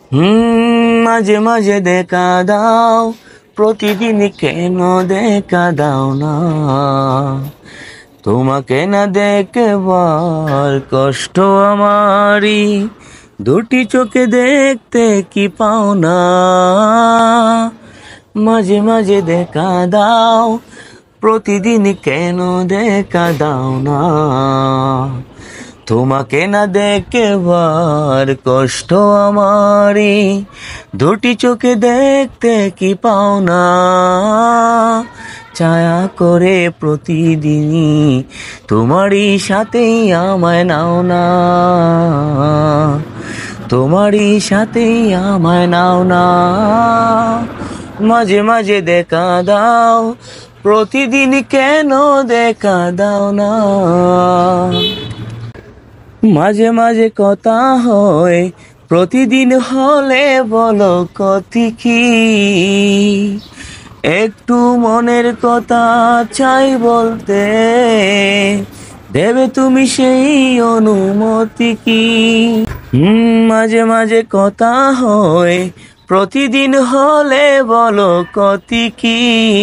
মাঝে মাঝে দেখা দাও, প্রতিদিন কেন দেখা দাও না? তোমাকে না দেখবার কষ্ট আমারই, দুটি চোখে দেখতে কি পাও না? মাঝে মাঝে দেখা দাও, প্রতিদিন কেন দেখা দাও না? তোমাকে না দেখবার কষ্ট আমারই, দুটি চোখে দেখতে কি পাও না? ছায়া করে প্রতিদিনই তোমারই সাথেই আমায় নাও না, তোমারই সাথেই আমায় নাও না। মাঝে মাঝে দেখা দাও, প্রতিদিন কেন দেখা দাও না? মাঝে মাঝে কথা হয়, প্রতিদিন হলে বলো কতি কি? একটু মনের কথা চাই বলতে, দেবে তুমি সেই অনুমতি কি? মাঝে মাঝে কথা হয়, প্রতিদিন হলে বলো কতি কি?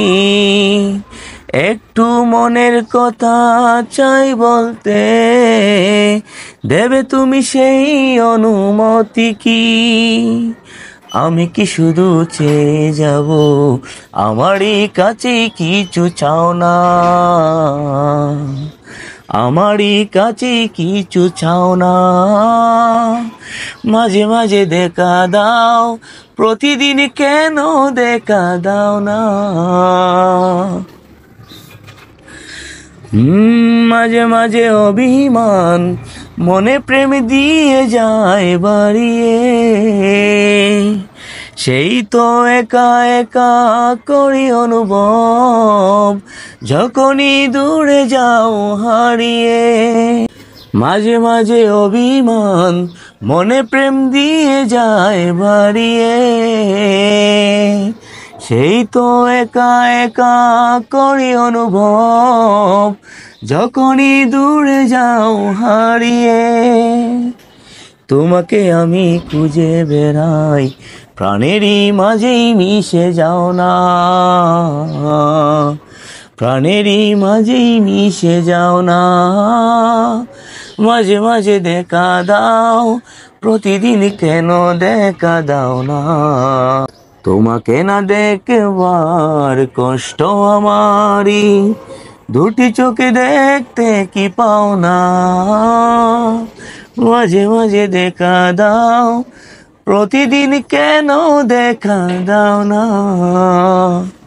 একটু মনের কথা চাই বলতে, দেবে তুমি সেই অনুমতি কি? আমি কি শুধু চেয়ে যাব, আমারই কাছে কিছু চাও না? আমারই কাছে কিছু চাও না? মাঝে মাঝে দেখা দাও, প্রতিদিন কেন দেখা দাও না? মাঝে মাঝে অভিমান মনে প্রেম দিয়ে যায় বাড়িয়ে, সেই তো একা একা করি অনুভব, যখনই দূরে যাও হারিয়ে। মাঝে মাঝে অভিমান মনে প্রেম দিয়ে যায় বাড়িয়ে, সেই তো একা একা করি অনুভব, যখনই দূরে যাও হারিয়ে। তোমাকে আমি খুঁজে বেড়াই, প্রাণেরই মাঝেই মিশে যাও না, প্রাণেরই মাঝেই মিশে যাও না। মাঝে মাঝে দেখা দাও, প্রতিদিন কেন দেখা দাও না? তোমাকে না দেখবার কষ্ট আমারই, দুটি চোখে দেখতে কি পাও না? মাঝে মাঝে দেখা দাও, প্রতিদিন কেন দেখা দাও না?